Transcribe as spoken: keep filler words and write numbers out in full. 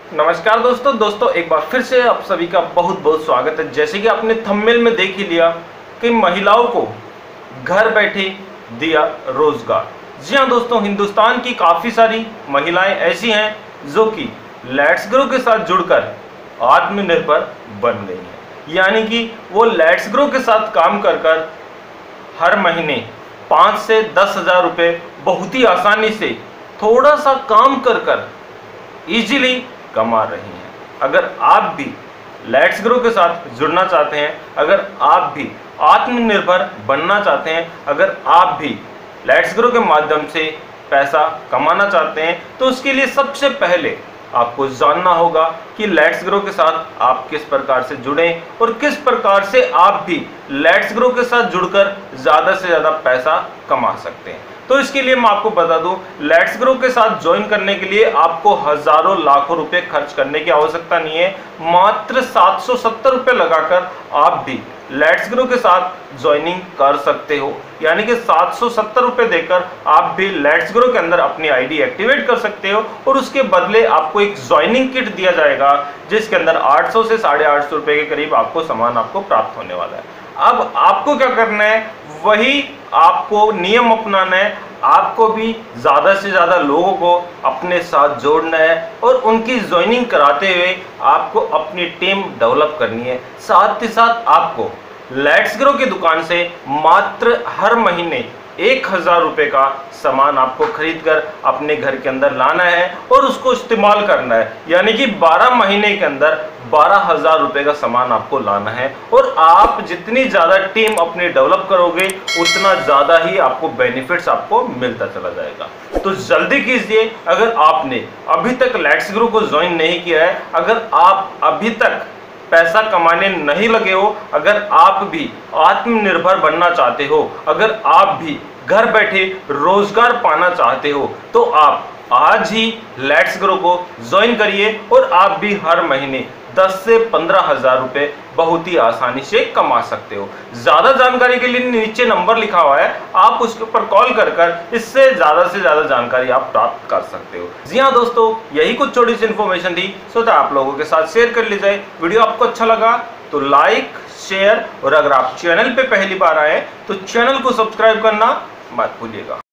नमस्कार दोस्तों दोस्तों एक बार फिर से आप सभी का बहुत बहुत स्वागत है। जैसे कि आपने थंबनेल में देख ही लिया कि महिलाओं को घर बैठे दिया रोजगार। जी हाँ दोस्तों, हिंदुस्तान की काफ़ी सारी महिलाएं ऐसी हैं जो कि लेट्स ग्रो के साथ जुड़कर आत्मनिर्भर बन गई हैं। यानी कि वो लेट्स ग्रो के साथ काम कर कर हर महीने पाँच से दस हज़ार रुपये बहुत ही आसानी से थोड़ा सा काम कर कर ईजिली कमा रही हैं। अगर आप भी लेट्स ग्रो के साथ जुड़ना चाहते हैं, अगर आप भी आत्मनिर्भर बनना चाहते हैं, अगर आप भी लेट्स ग्रो के माध्यम से पैसा कमाना चाहते हैं, तो उसके लिए सबसे पहले आपको जानना होगा कि लेट्स ग्रो के साथ आप किस प्रकार से जुड़ें और किस प्रकार से आप भी लेट्स ग्रो के साथ जुड़कर ज़्यादा से ज़्यादा पैसा कमा सकते हैं। तो इसके लिए मैं आपको बता दूं, लेट्स ग्रो के साथ ज्वाइन करने के लिए आपको हजारों लाखों रुपए खर्च करने की आवश्यकता नहीं है। मात्र सात सौ सत्तर रुपये लगाकर आप भी लेट्स ग्रो के साथ ज्वाइनिंग कर सकते हो। यानी कि सात सौ सत्तर रुपये देकर आप भी लेट्स ग्रो के अंदर अपनी आईडी एक्टिवेट कर सकते हो और उसके बदले आपको एक ज्वाइनिंग किट दिया जाएगा जिसके अंदर आठ सौ से साढ़े आठ सौ रुपये के करीब आपको सामान आपको प्राप्त होने वाला है। अब आपको क्या करना है, वही आपको नियम अपनाना है। आपको भी ज़्यादा से ज़्यादा लोगों को अपने साथ जोड़ना है और उनकी ज्वाइनिंग कराते हुए आपको अपनी टीम डेवलप करनी है। साथ ही साथ आपको लेट्स ग्रो की दुकान से मात्र हर महीने एक हज़ार रुपये का सामान आपको खरीद कर अपने घर के अंदर लाना है और उसको इस्तेमाल करना है। यानी कि बारह महीने के अंदर बारह हज़ार रुपये का सामान आपको लाना है और आप जितनी ज़्यादा टीम अपनी डेवलप करोगे उतना ज़्यादा ही आपको बेनिफिट्स आपको मिलता चला जाएगा। तो जल्दी कीजिए, अगर आपने अभी तक लेट्स ग्रो को ज्वाइन नहीं किया है, अगर आप अभी तक पैसा कमाने नहीं लगे हो, अगर आप भी आत्मनिर्भर बनना चाहते हो, अगर आप भी घर बैठे रोजगार पाना चाहते हो, तो आप आज ही लेट्स ग्रो को ज्वाइन करिए और आप भी हर महीने दस से पंद्रह हजार रुपये बहुत ही आसानी से कमा सकते हो। ज्यादा जानकारी के लिए नीचे नंबर लिखा हुआ है, आप उसके ऊपर कॉल कर कर इससे ज्यादा से ज्यादा जानकारी आप प्राप्त कर सकते हो। जी हाँ दोस्तों, यही कुछ छोटी सी इन्फॉर्मेशन थी, सोचा आप लोगों के साथ शेयर कर ली जाए। वीडियो आपको अच्छा लगा तो लाइक शेयर, और अगर आप चैनल पे पहली बार आए तो चैनल को सब्सक्राइब करना मत भूलिएगा।